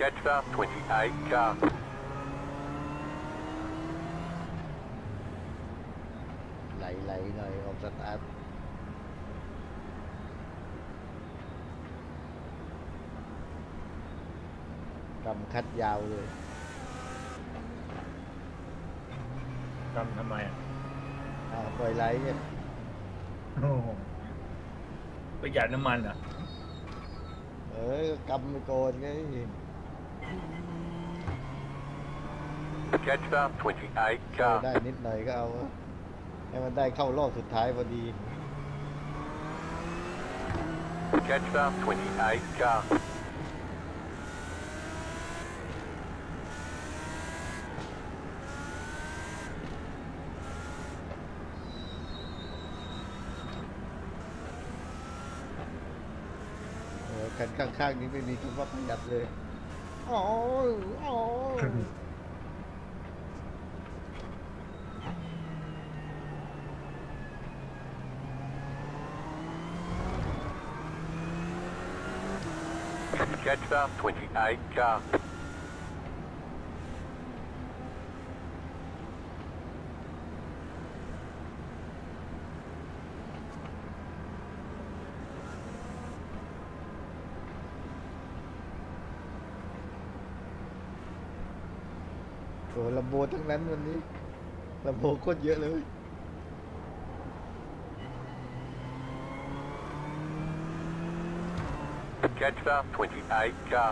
Jetstar 28 car. ไหลหน่อยออกสตาร์ทกำคัดยาวเลยทำไมอ่ะปล่อยไหลเนี่ยโอ้โหประหยัดน้ำมันอ่ะกำไปโกนไง Jetstar 28 car. ได้นิดหน่อยก็เอาให้มันได้เข้ารอบสุดท้ายพอดี Jetstar 28 car. คันข้างๆนี้ไม่มีคำว่าประหยัดเลยอ๋อ Jetstar 28 car. โอ้ลำโบทั้งนั้นวันนี้ลำโบโคตรเยอะเลย Jetstar 28 car.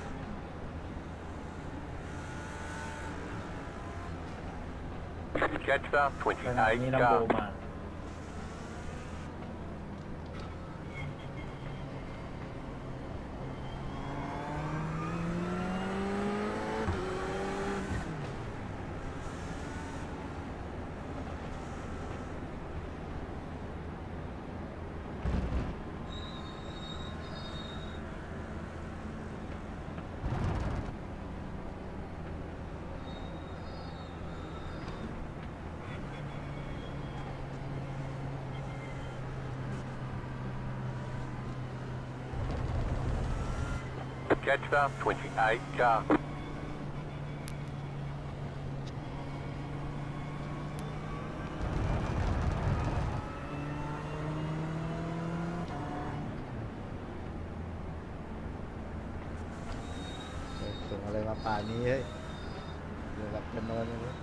ขณะนี้ 28 ลำโบ car. มา Jetstar 28 car. ส่งอะไรมาป่านี้เฮ้ยเดี๋ยวหลับกันนอนเลย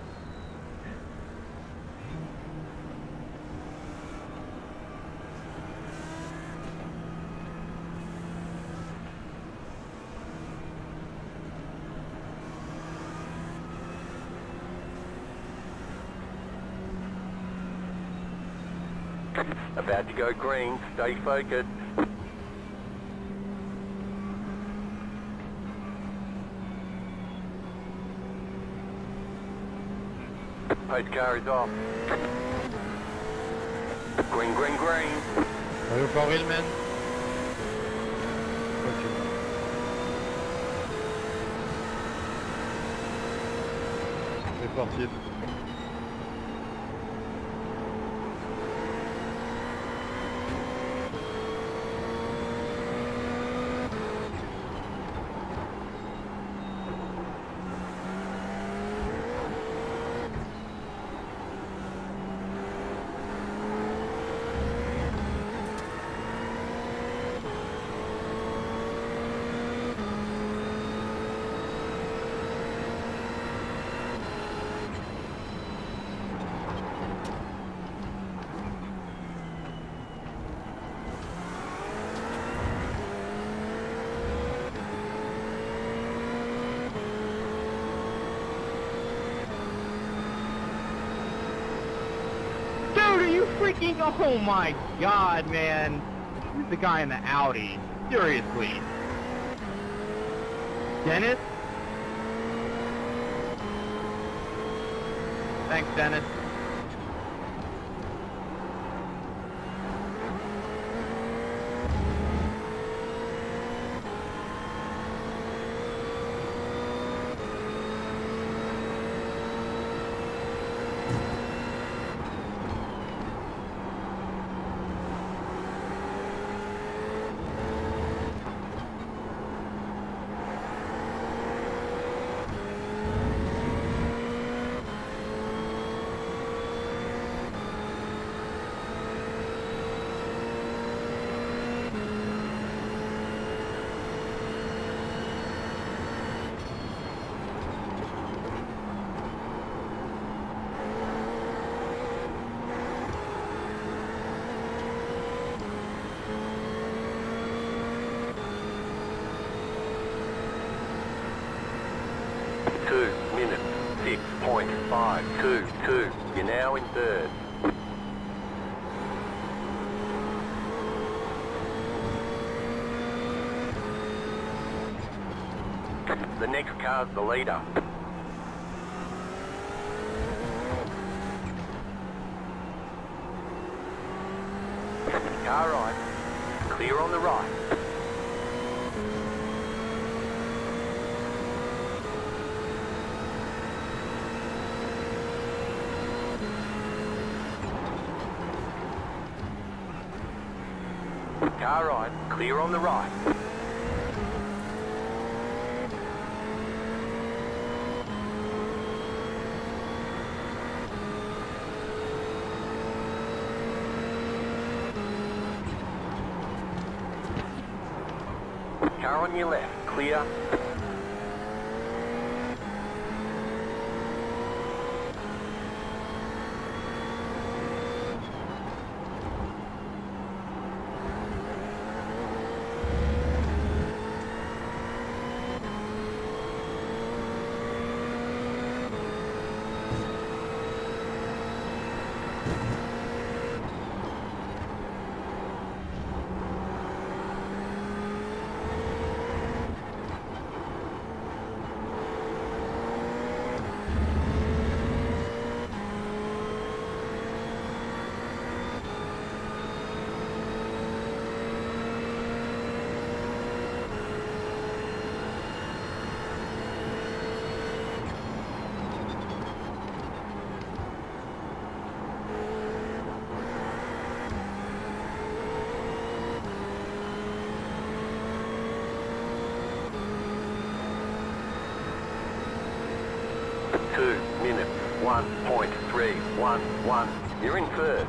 About to go green. Stay focused. Pace car is off. Green, green, green. Are you for real, man? C'est parti. Oh my god, man. Who's the guy in the Audi? Seriously. Dennis? Thanks, Dennis. 0.522. You're now in third. The next car's the leader. Car right. Clear on the right. Car right. Clear on the right. Car on your left, clear. Two minutes, 1.311. You're in first.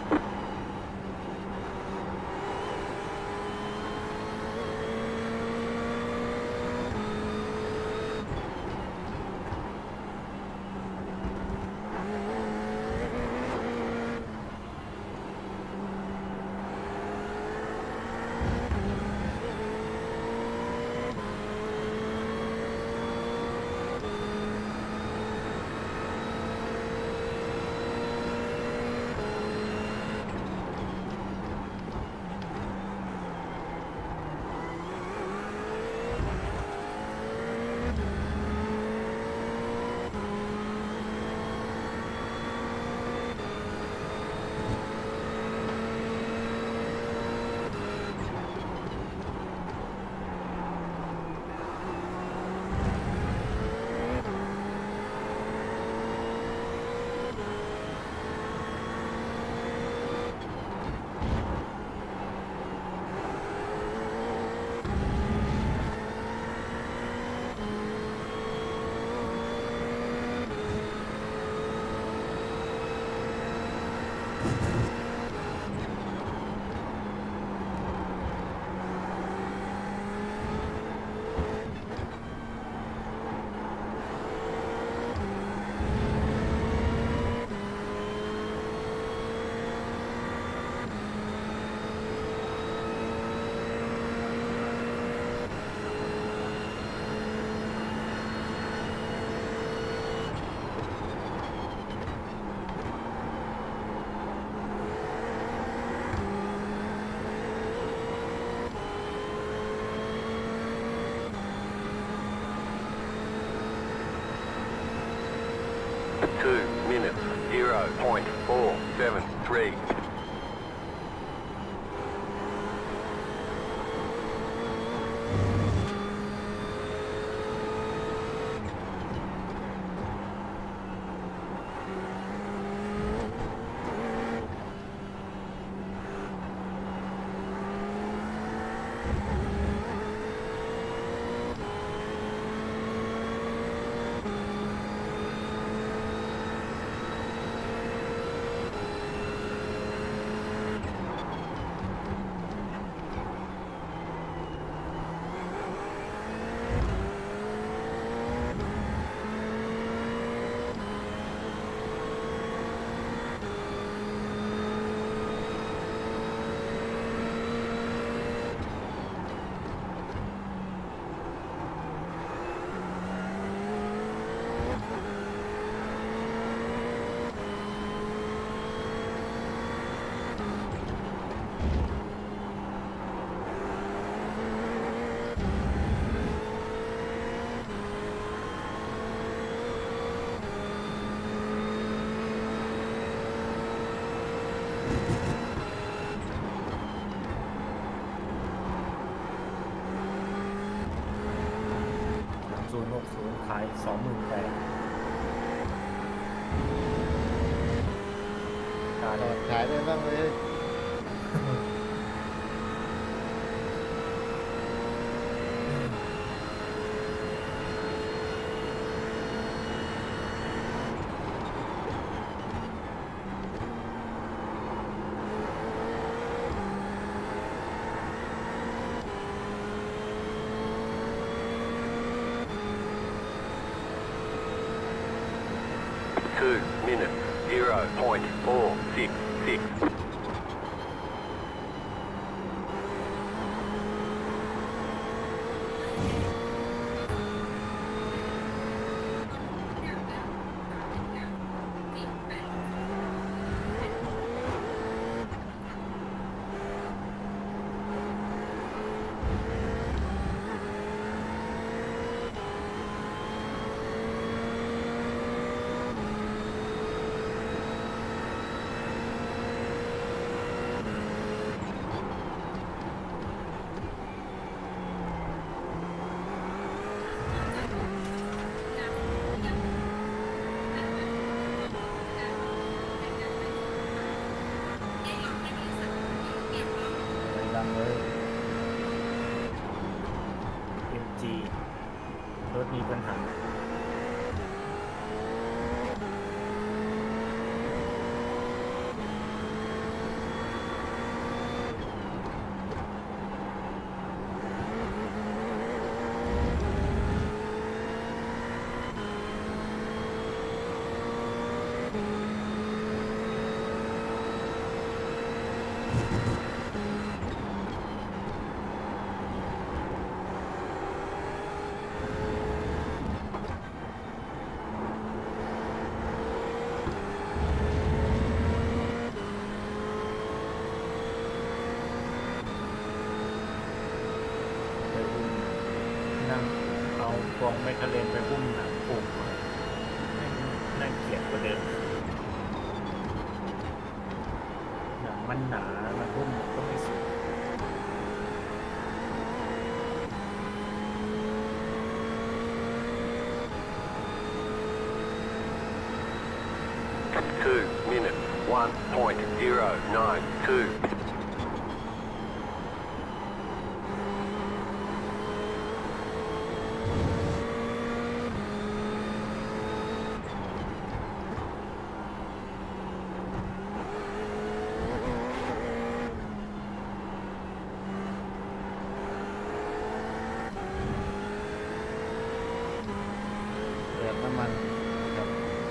Two minutes, 0.473. ขาย28,000 จอดขายได้บ้างเลย 2 minutes, 0.466. ดังเลย MG รถมีปัญหานั่งเอากองไมคาเรนไปหุ้มหนังปุ่มน่าเกลียดกว่าเดิมหนังมันหนามันหุ้มก็ไม่สวย 2 minutes, 1.092. เติมน้ำมันครับ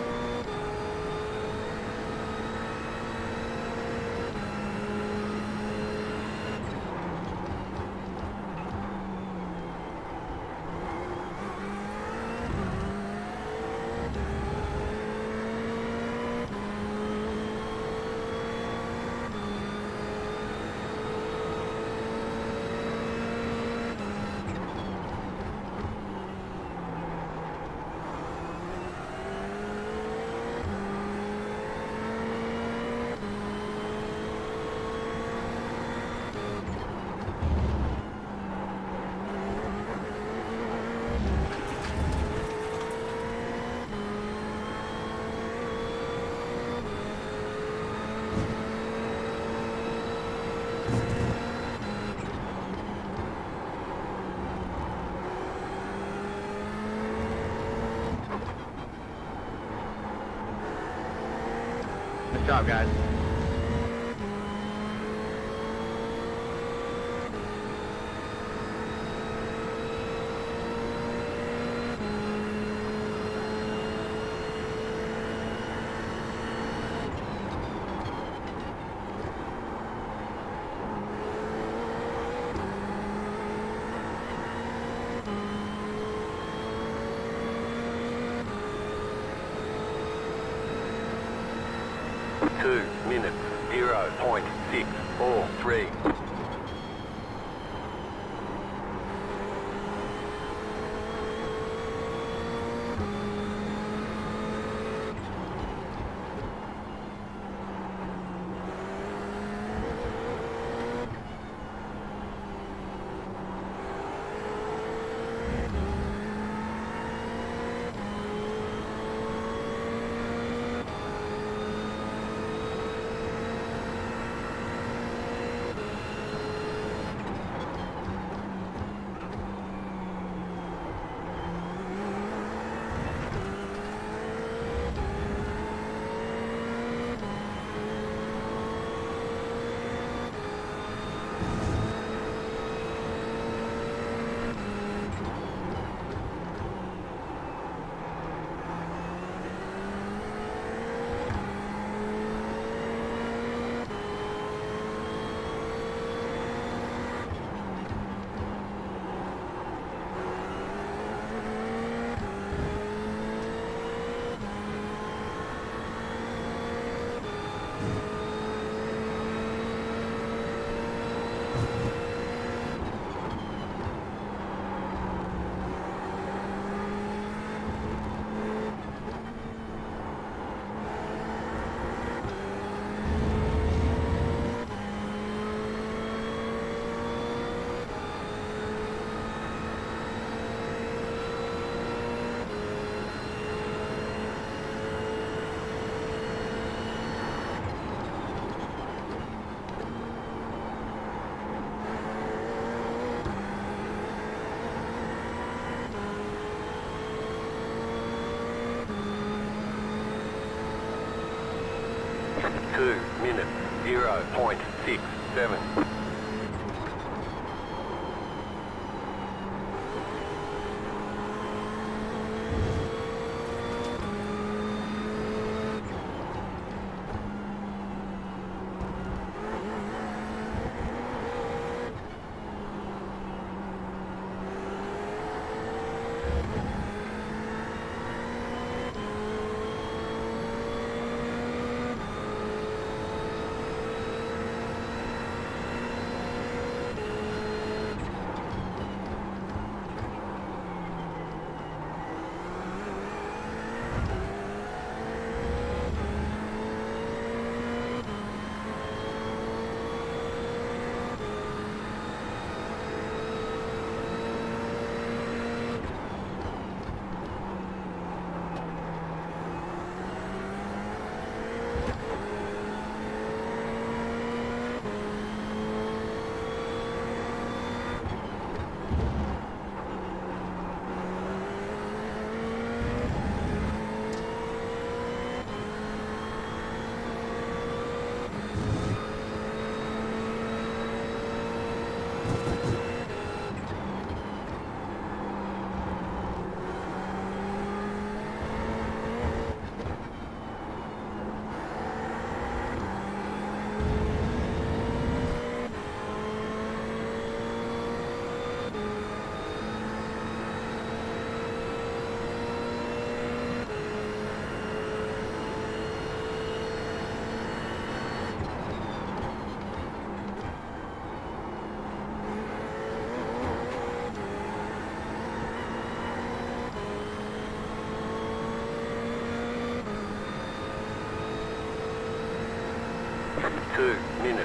Good job, guys. Two minutes, 0.643. เ 2 minutes, 0.67. 2 minutes,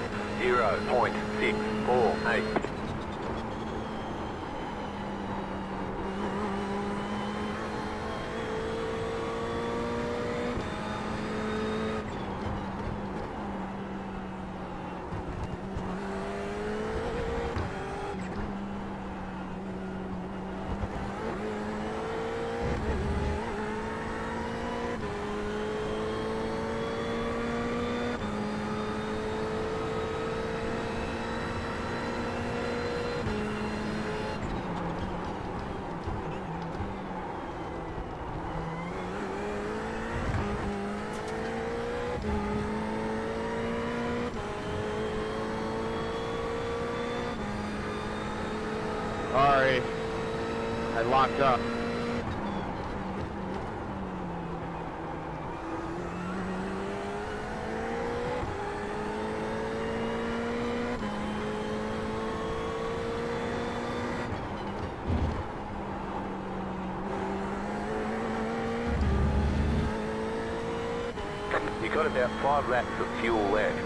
0.648. Sorry. I locked up. You got about 5 laps of fuel left.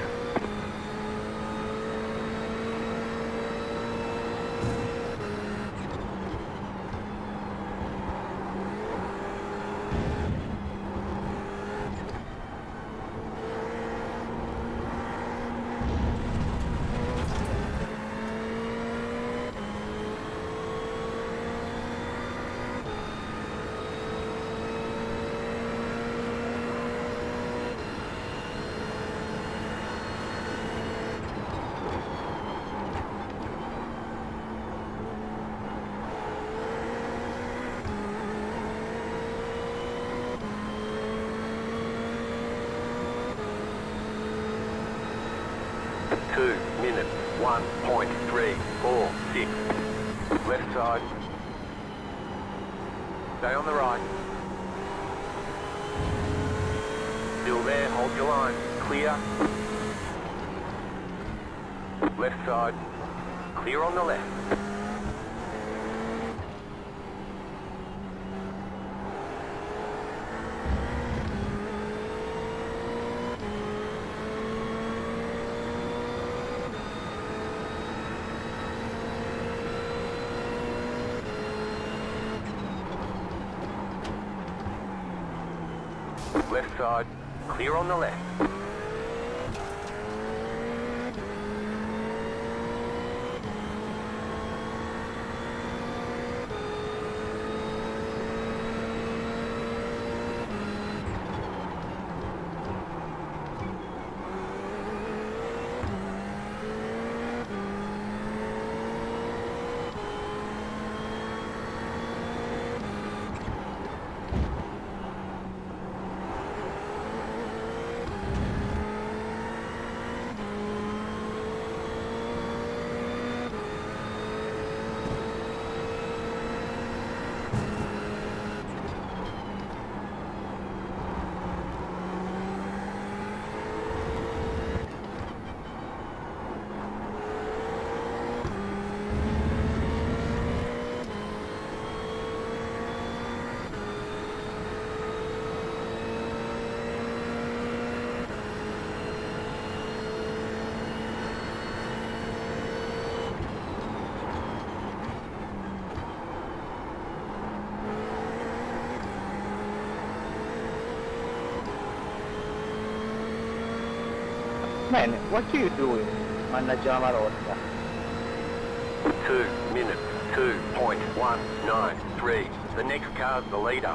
Two minutes, 1.346. Left side. Stay on the right. Still there, hold your line. Clear. Left side. Clear on the left. Left side, clear on the left. Man, what are you doing? Manager Marotta. 2 minutes, 2.193. The next car's the leader.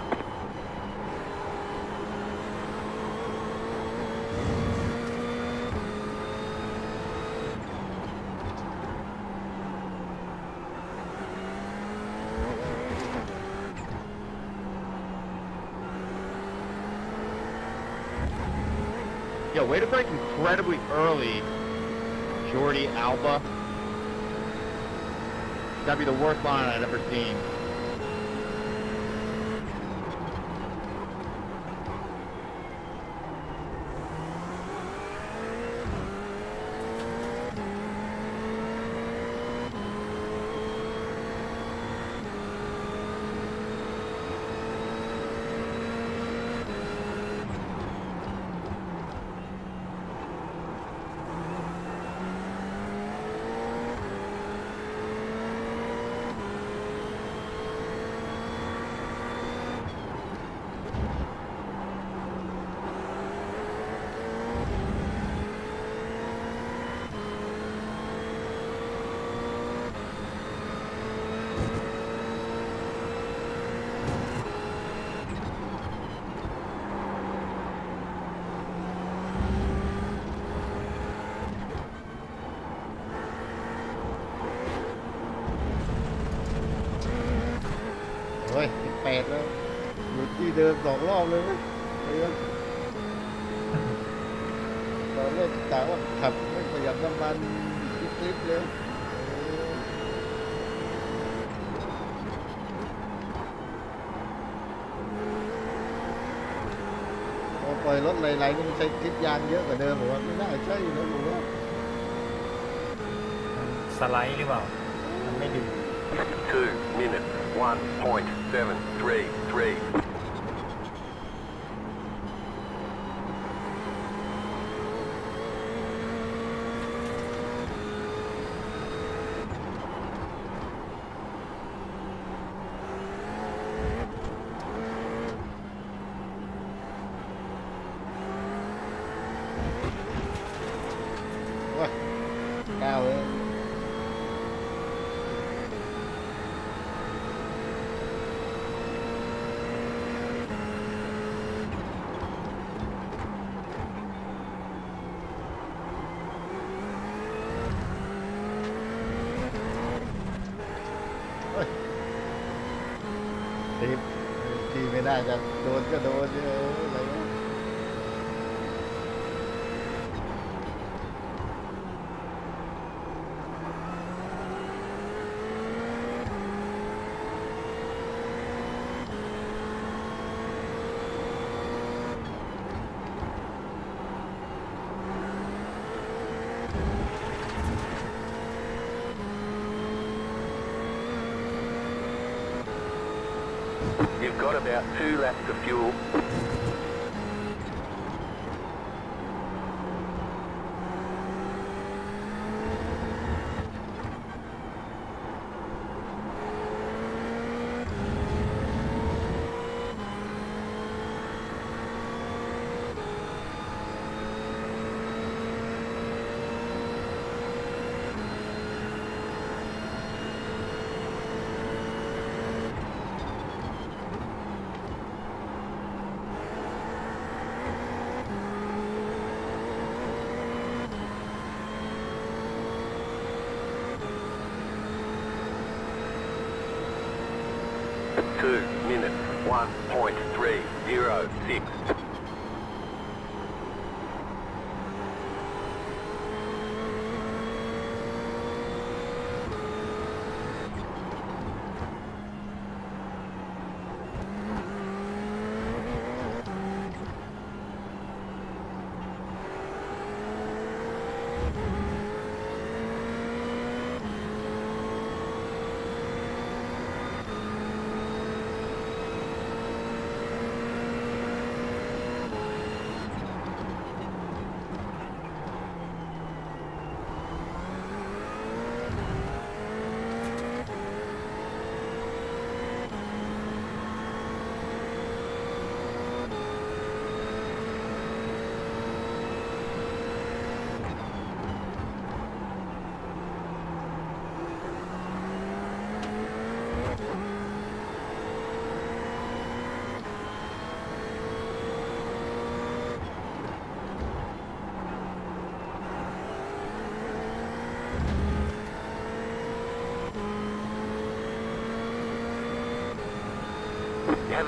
Yo, way to break incredibly early, Jordi Alba. That'd be the worst line I'd ever seen. โอ้ย18แล้วอยู่ที่เดิม2 รอบเลยนะตอนแรกกะว่าขับไม่ประหยัดน้ำมันคลิปๆเลยพอปล่อยรถไหลๆนี่มันใช้คลิปยางเยอะกว่าเดิมผมว่าไม่น่าใช่นะผมว่าสไลด์หรือเปล่า มันไม่ดึง 2 minutes, 1.733. ว้าก้าวเลย ทีไม่ได้จะโดนก็โดนอะไรวะ You've got about 2 laps of fuel. Two minutes, 1.306.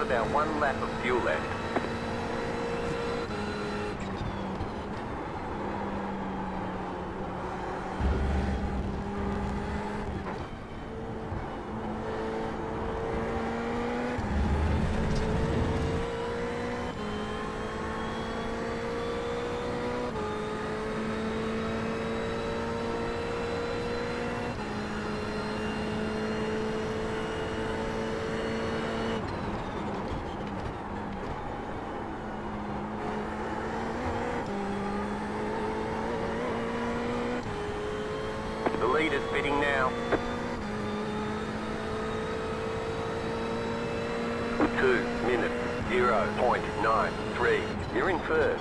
about 1 lap of fuel left. The leader's pitting now. 2 minutes, 0.93. You're in first.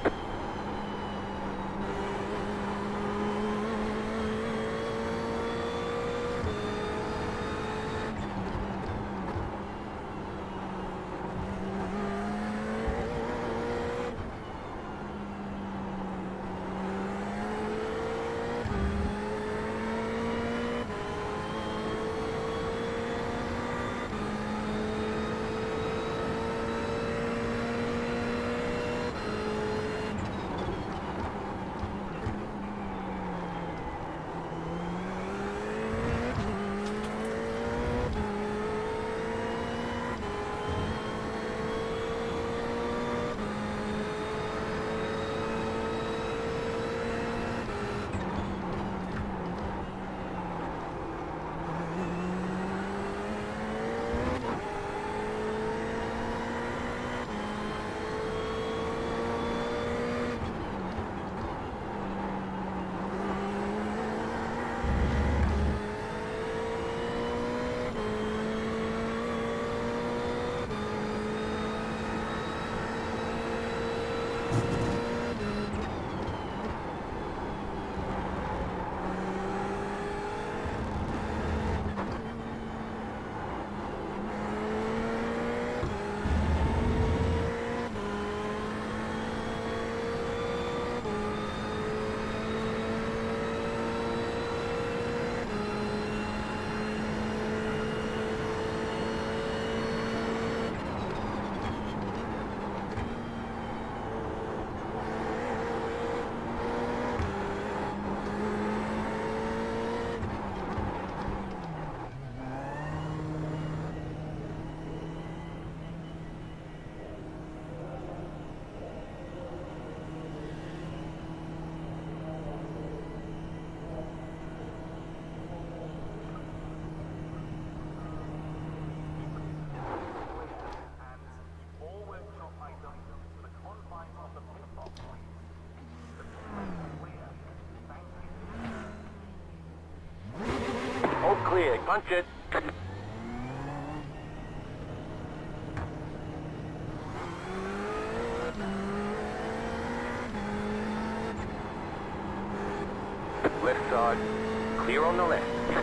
All clear, punch it. Left side, clear on the left.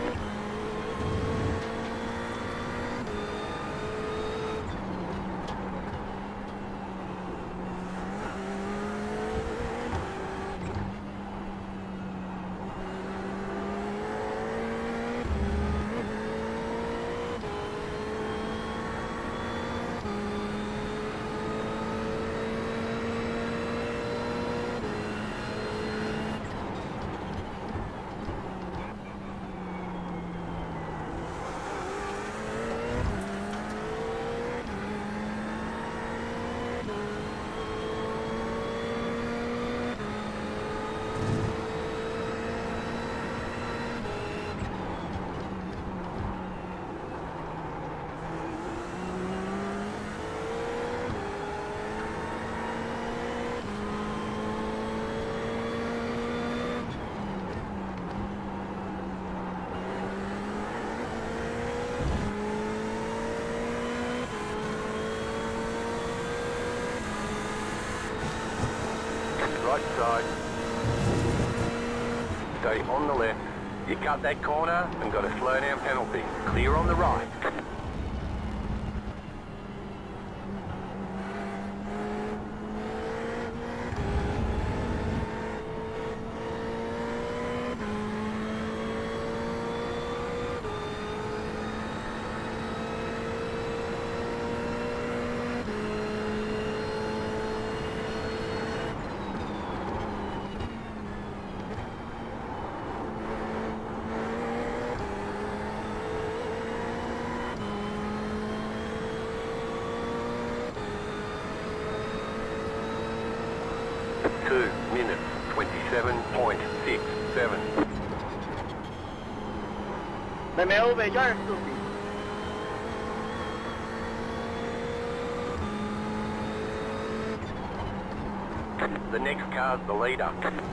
Right side. Stay on the left. You cut that corner and got a slow down penalty. Clear on the right. 7. BMW, yo eres estúpido. The next car's the leader.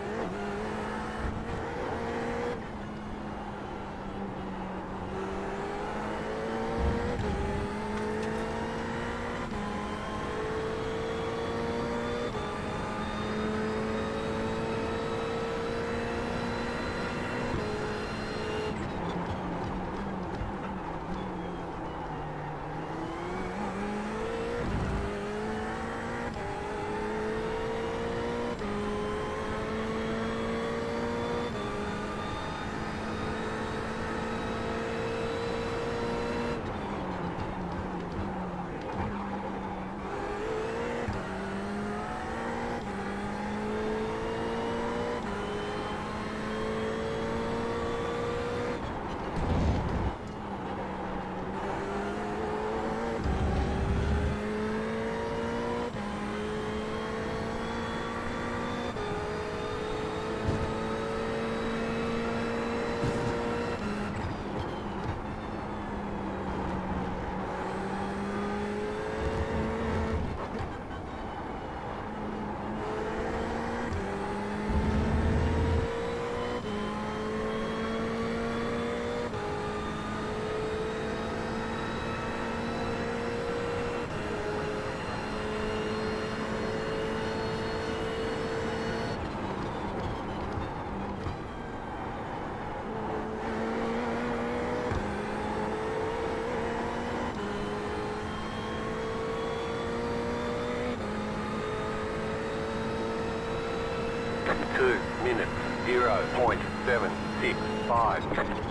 Two minutes, 0.765.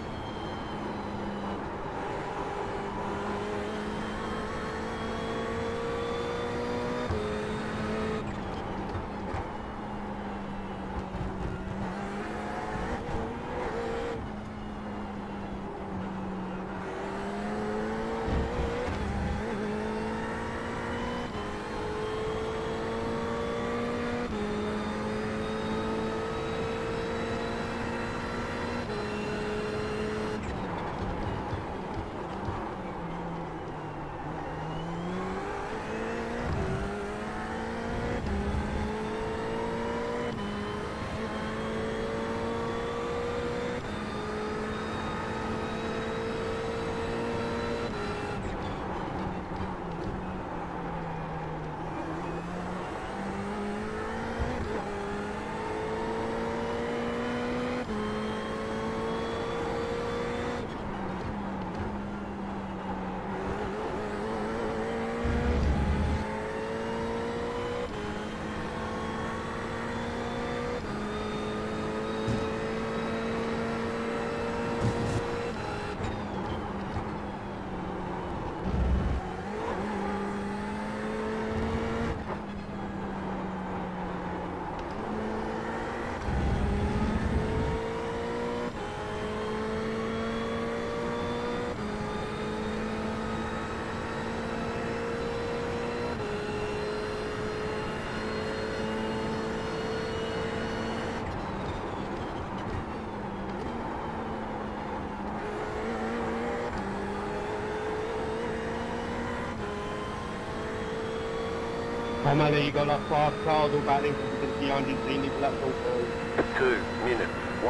Oh man, you got like 5 cars all battling for the 100 Zenith left all 2 minutes,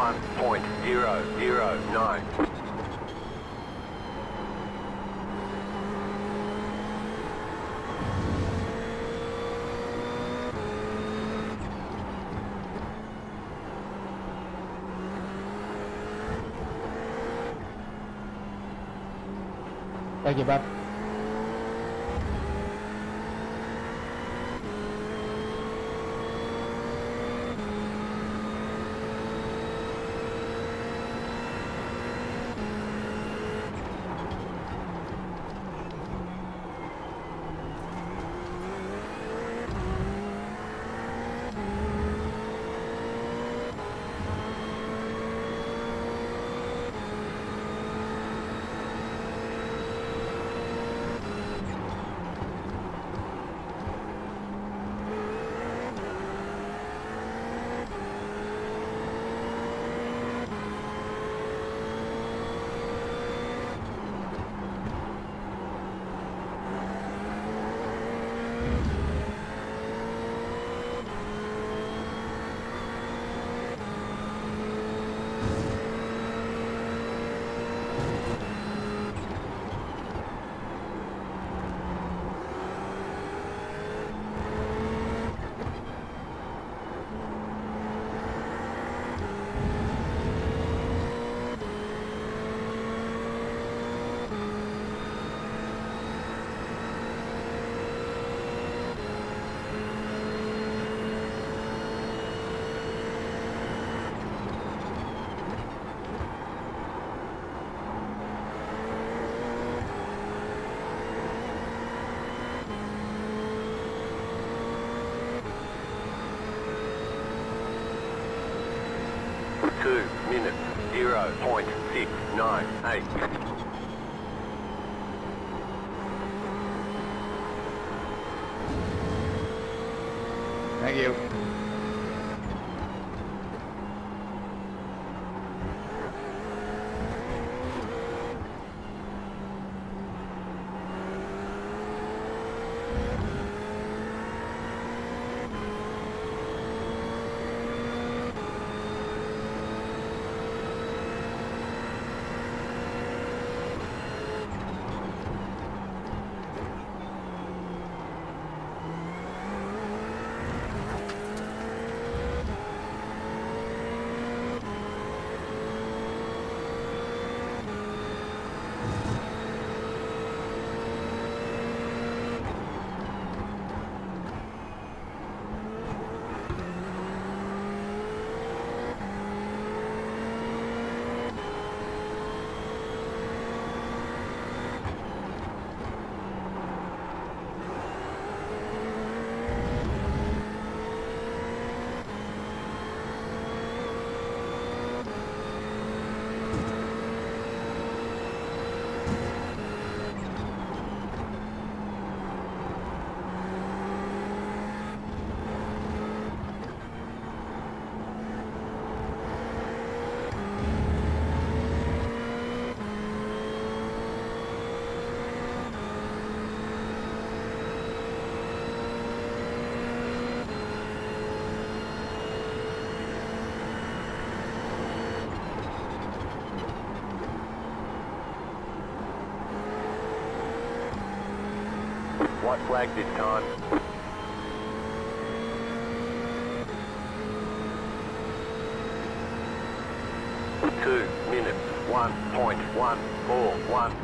1.009. Thank you, bud. 2 minutes, 0.698. Thank you. White flag this time. Two minutes, 1.141.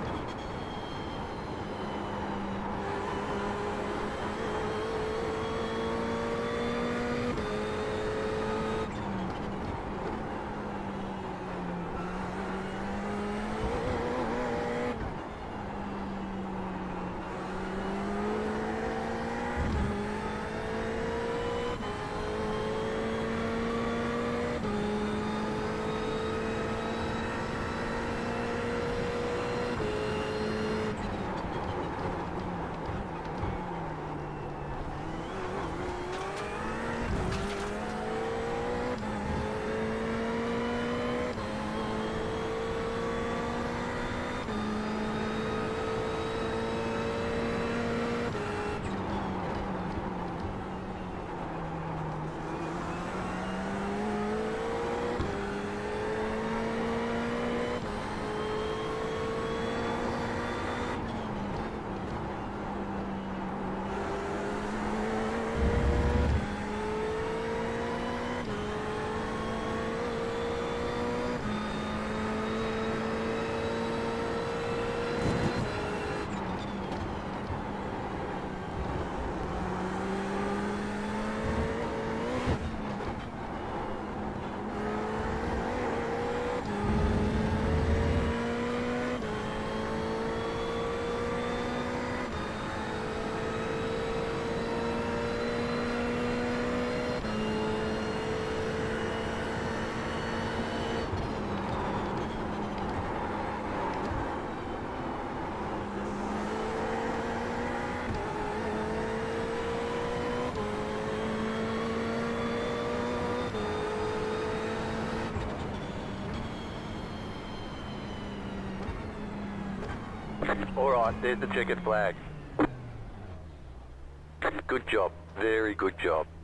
All right, there's the checkered flag. Good job. Very good job.